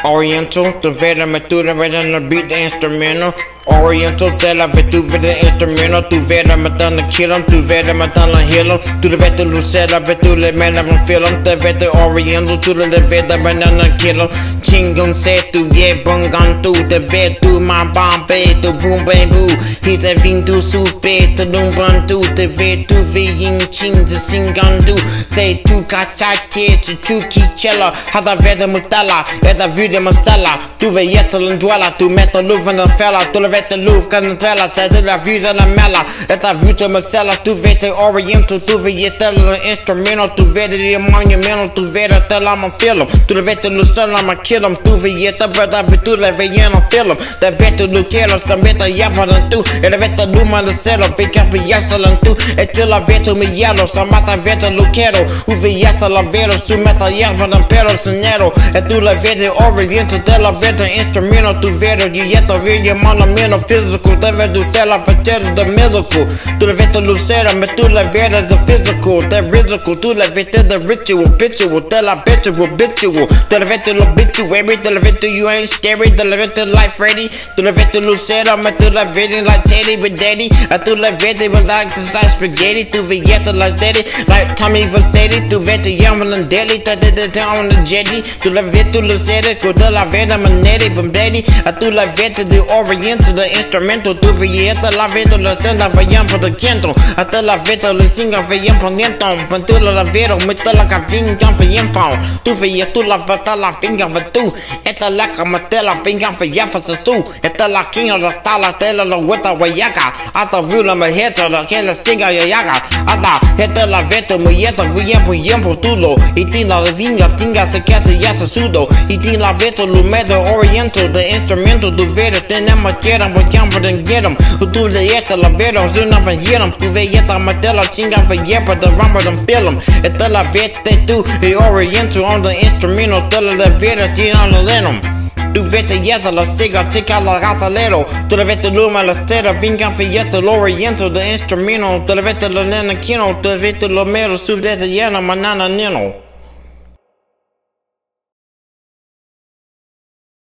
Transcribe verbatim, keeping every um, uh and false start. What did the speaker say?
Oriental, the veteran metura, veteran beat the instrumental. Oriental, tell I tu the instrumental, tu veteran matana kill him, tu veteran matana heal him, tu the veteran lucera, vetu le man of him feel him, the veteran Oriental, tu the veteran banana kill him. Chingum said to get bungan tu, the vetu my bombay, to boom bang boo. He the vin to soup, to lumban tu, the vetu vein ching, the singan do. Say tu kachache, to chuki chella, had a veteran mutala, at a video mastella, tu veyetal and dwella, tu metal luvan and fella, tu vete luf canatella, sai della vita la mela, et a vita masella, tu vete oriental, tu vete instrumental, tu vete the monumental, tu vete tell I'm a film, tu vete lucella, I'm a kill him, tu vete brother, tu le veiano film, the vete lucero, some vete yavan tu, et vete luma the cell, vete piasalan tu, et tu la vete mi yellow, some mata vete lucero, u vete la vero, su meta yavan pero senero, et tu la vete oriental, te la vete instrumental, tu vete yeta vete monumental. Physical, they do tell I tell the mythical. To the veto lucera, me to la vera the physical, the physical, to la vete the ritual, ritual, tell I bet you, habitual. To the veto obituary, to the veto you ain't scary, to the veto life ready. To the veto lucera, me to la vete like Teddy with Daddy. I to la vete with like spaghetti, to Vieta like Daddy, like Tommy Vassetti, to veto Yaman and Deli, to the town on the jetty. To la veto lucera, to la veta manetti from Daddy. I to la vete the Oriental. The instrumental tu veieta la vedo la stella vayan por the kento hasta la vedo le singa vayan poniendo pantura la vero meta la cavin can vayan pau tu veia tu la vata la pinga vatu esta la camatela pinga vayan fasa tu esta la kinga la tala tela la weta wayaga hasta vula ma heta la que la singa yaga hasta esta la vedo muyeta vayan vayan por tulo y tin la vinga tinga se queda ya se sudo y tin la vedo lumedo oriental the instrumental tu vedo tenemos I'm but and get them. Who do the yeta la vero, soon up and get them. Tu veyeta matella, chinga for yepa, the rumble them fill them. Et the la vete tu, the oriental on the instrumental, tell the veta, tin on the lenum. Tu vete yeta la siga, tica la gasalero. Tu la vete luma la stera, vingan for yeta, l'oriental, the instrumental. Tu la vete la nena kino, tu vete lo mero, su vete yana, manana nino.